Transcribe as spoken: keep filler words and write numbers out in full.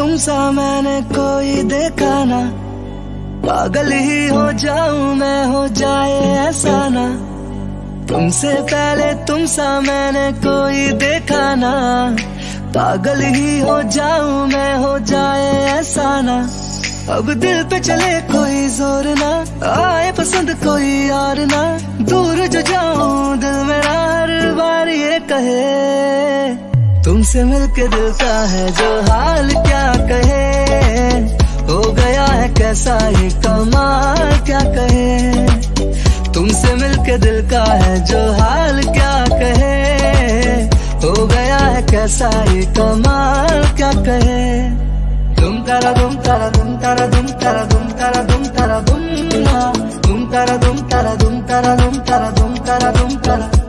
तुम सा मैंने कोई देखा ना, पागल ही हो जाऊं मैं, हो जाए ऐसा ना। तुमसे पहले तुम सा मैंने कोई देखा ना, पागल ही हो जाऊं मैं, हो जाए ऐसा ना। अब दिल पे चले कोई जोर ना, आए पसंद कोई और ना। दूर जो जाऊं दिल मेरा हर बार ये कहे, तुमसे मिलके दिल का है जो हाल क्या कहे। हो गया है कैसा ये कमाल क्या कहे, तुमसे मिलके दिल का है जो हाल क्या कहे। हो गया है कैसा ये कमाल क्या कहे। दुम तारा दुम तारा दुम तारा दुम तारा दुम तारा दुम तारा दुम ना, दुम तारा दुम तारा दुम तारा दुम तारा दुम तारा दुम तारा